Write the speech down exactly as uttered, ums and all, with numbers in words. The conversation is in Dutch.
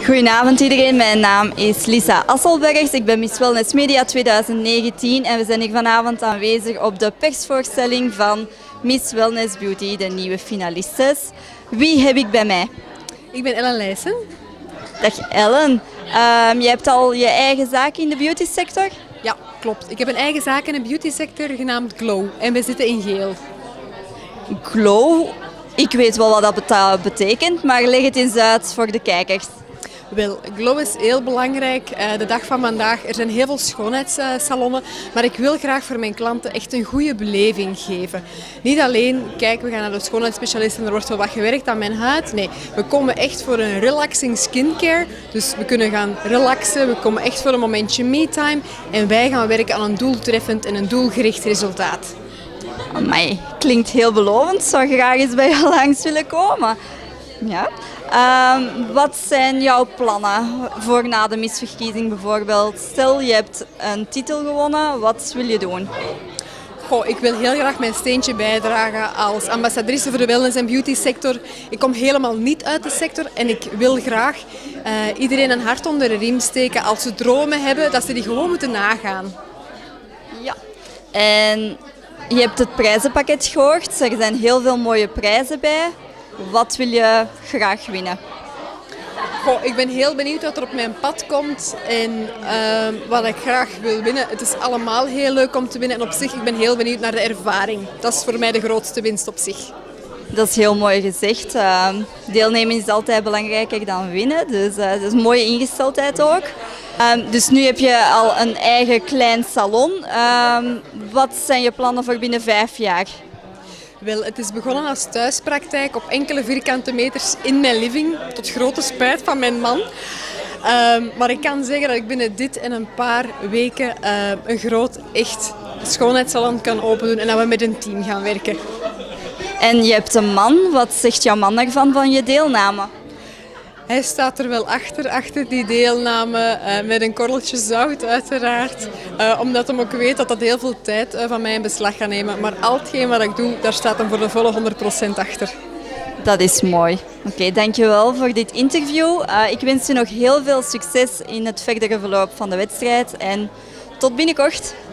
Goedenavond iedereen, mijn naam is Lisa Asselbergs. Ik ben Miss Wellness Media twintig negentien en we zijn hier vanavond aanwezig op de persvoorstelling van Miss Wellness Beauty, de nieuwe finalistes. Wie heb ik bij mij? Ik ben Ellen Leijsen. Dag Ellen. Um, je hebt al je eigen zaak in de beauty sector? Ja, klopt. Ik heb een eigen zaak in de beauty sector genaamd Glow en we zitten in Geel. Glow? Ik weet wel wat dat betekent, maar leg het eens uit voor de kijkers. Wel, Glow is heel belangrijk. De dag van vandaag, er zijn heel veel schoonheidssalonnen, maar ik wil graag voor mijn klanten echt een goede beleving geven. Niet alleen, kijk, we gaan naar de schoonheidsspecialist en er wordt wel wat gewerkt aan mijn huid. Nee, we komen echt voor een relaxing skincare. Dus we kunnen gaan relaxen, we komen echt voor een momentje me-time en wij gaan werken aan een doeltreffend en een doelgericht resultaat. Amai, klinkt heel belovend. Zou graag eens bij jou langs willen komen. Ja. Um, wat zijn jouw plannen voor na de misverkiezing bijvoorbeeld? Stel, je hebt een titel gewonnen, wat wil je doen? Goh, ik wil heel graag mijn steentje bijdragen als ambassadrice voor de wellness- en beauty sector. Ik kom helemaal niet uit de sector en ik wil graag uh, iedereen een hart onder de riem steken als ze dromen hebben, dat ze die gewoon moeten nagaan. Ja, en je hebt het prijzenpakket gehoord. Er zijn heel veel mooie prijzen bij. Wat wil je graag winnen? Goh, ik ben heel benieuwd wat er op mijn pad komt en uh, wat ik graag wil winnen. Het is allemaal heel leuk om te winnen en op zich, ik ben heel benieuwd naar de ervaring. Dat is voor mij de grootste winst op zich. Dat is heel mooi gezegd. Uh, deelnemen is altijd belangrijker dan winnen, dus uh, dat is een mooie ingesteldheid ook. Uh, dus nu heb je al een eigen klein salon. Uh, wat zijn je plannen voor binnen vijf jaar? Wel, het is begonnen als thuispraktijk op enkele vierkante meters in mijn living, tot grote spijt van mijn man. Um, maar ik kan zeggen dat ik binnen dit en een paar weken uh, een groot, echt schoonheidssalon kan opendoen en dat we met een team gaan werken. En je hebt een man. Wat zegt jouw man ervan van je deelname? Hij staat er wel achter, achter die deelname, uh, met een korreltje zout uiteraard. Uh, omdat hij ook weet dat dat heel veel tijd uh, van mij in beslag gaat nemen. Maar al hetgeen wat ik doe, daar staat hem voor de volle honderd procent achter. Dat is mooi. Oké, okay, dankjewel voor dit interview. Uh, ik wens je nog heel veel succes in het verdere verloop van de wedstrijd en tot binnenkort.